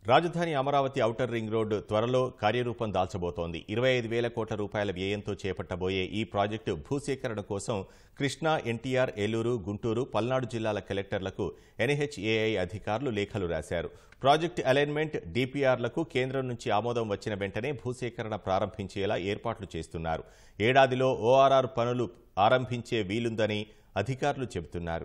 రాజధాని Amaravati outer ring road త్వరలో కార్యరూపం దాల్చబోతోంది. 25,000 కోట్ల రూపాయల వ్యయంతో చేపట్టబోయే ఈ ప్రాజెక్టు భూసేకరణ కోసం కృష్ణా, ఎన్టీఆర్, ఏలూరు, గుంటూరు, పల్నాడు జిల్లాల కలెక్టర్లకు ఎన్హెచ్ఏఐ అధికారులు లేఖలు రాశారు. ప్రాజెక్టు అలైన్మెంట్, డీపీఆర్లకు కేంద్రం నుంచి ఆమోదం వచ్చిన వెంటనే భూసేకరణ ప్రారంభించేలా ఏర్పాట్లు చేస్తున్నారు. ఏడాదిలో ఓఆర్ఆర్ పనులు ఆరంభించే వీలుందని అధికారులు చెబుతున్నారు.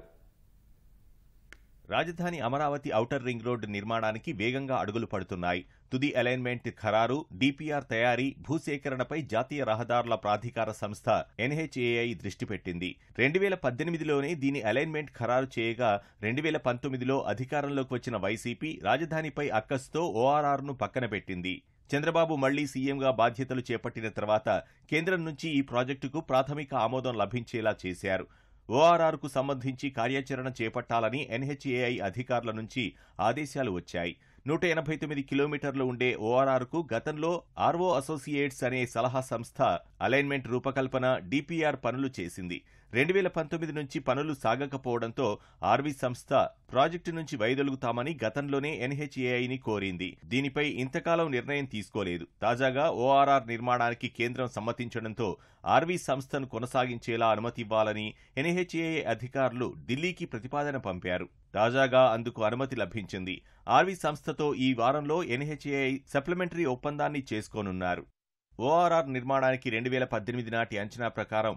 రాజధాని అమరావతి ఔటర్ రింగ్ రోడ్డు నిర్మాణానికి వేగంగా అడుగులు పడుతున్నాయి. తుది అలైన్మెంట్ ఖరారు, డీపీఆర్ తయారీ, భూసేకరణపై జాతీయ రహదారుల ప్రాధికార సంస్థ ఎన్హెచ్ఏఐ దృష్టి పెట్టింది. 2018లోనే దీని అలైన్మెంట్ ఖరారు చేయగా 2019లో అధికారంలోకి వచ్చిన వైసీపీ రాజధానిపై అక్కసుతో ఓఆర్ఆర్ను పక్కన పెట్టింది. చంద్రబాబు మళ్లీ సీఎంగా బాధ్యతలు చేపట్టిన తర్వాత కేంద్రం నుంచి ఈ ప్రాజెక్టుకు ప్రాథమిక ఆమోదం లభించేలా చేశారు. ఓఆర్ఆర్కు సంబంధించి కార్యాచరణ చేపట్టాలని ఎన్హెచ్ఏఐ అధికారుల నుంచి ఆదేశాలు వచ్చాయి. 189 కిలోమీటర్లు ఉండే ఓఆర్ఆర్కు గతంలో ఆర్వో అసోసియేట్స్ అనే సలహా సంస్థ అలైన్మెంట్ రూపకల్పన, డీపీఆర్ పనులు చేసింది. 2019 నుంచి పనులు సాగకపోవడంతో ఆర్వీ సంస్థ ప్రాజెక్టు నుంచి వైదొలుగుతామని గతంలోనే ఎన్హెచ్ఏఐని కోరింది. దీనిపై ఇంతకాలం నిర్ణయం తీసుకోలేదు. తాజాగా ఓఆర్ఆర్ నిర్మాణానికి కేంద్రం సమ్మతించడంతో ఆర్వీ సంస్థను కొనసాగించేలా అనుమతివ్వాలని ఎన్హెచ్ఏఐ అధికారులు ఢిల్లీకి ప్రతిపాదన పంపారు. తాజాగా అందుకు అనుమతి లభించింది. ఆర్వీ సంస్థతో ఈ వారంలో ఎన్హెచ్ఏఐ సప్లిమెంటరీ ఒప్పందాన్ని చేసుకోనున్నారు. ఓఆర్ఆర్ నిర్మాణానికి 2018 నాటి అంచనా ప్రకారం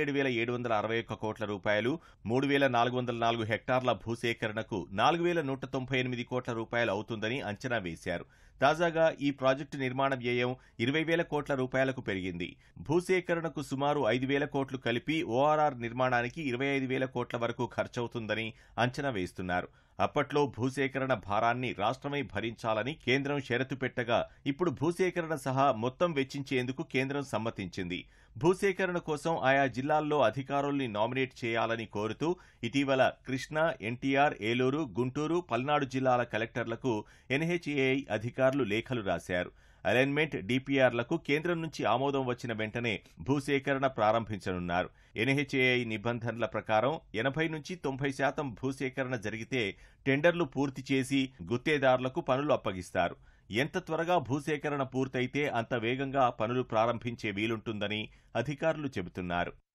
17,761 కోట్ల రూపాయలు, 3,404 హెక్టార్ల భూసేకరణకు 4,198 కోట్ల రూపాయలు అవుతుందని అంచనా వేశారు. తాజాగా ఈ ప్రాజెక్టు నిర్మాణ వ్యయం 20,000 కోట్ల రూపాయలకు పెరిగింది. భూసేకరణకు సుమారు 5,000 కోట్లు కలిపి ఓఆర్ఆర్ నిర్మాణానికి 25,000 కోట్ల వరకు ఖర్చవుతుందని అంచనా వేస్తున్నారు. అప్పట్లో భూసేకరణ భారాన్ని రాష్ట్రమే భరించాలని కేంద్రం షరతు పెట్టగా ఇప్పుడు భూసేకరణ సహా మొత్తం వెచ్చించేందుకు కేంద్రం సమ్మతించింది. భూసేకరణ కోసం ఆయా జిల్లాల్లో అధికారుల్ని నామినేట్ చేయాలని కోరుతూ ఇటీవల కృష్ణా, ఎన్టీఆర్, ఏలూరు, గుంటూరు, పల్నాడు జిల్లాల కలెక్టర్లకు ఎన్హెచ్ఏఐ అధికారులు లేఖలు రాశారు. అలైన్మెంట్, డీపీఆర్లకు కేంద్రం నుంచి ఆమోదం వచ్చిన వెంటనే భూసేకరణ ప్రారంభించనున్నారు. ఎన్హెచ్ఏఐ నిబంధనల ప్రకారం 80 నుంచి 90% భూసేకరణ జరిగితే టెండర్లు పూర్తి చేసి గుత్తేదారులకు పనులు అప్పగిస్తారు. ఎంత త్వరగా భూసేకరణ పూర్తయితే అంత వేగంగా పనులు ప్రారంభించే వీలుంటుందని అధికారులు చెబుతున్నారు.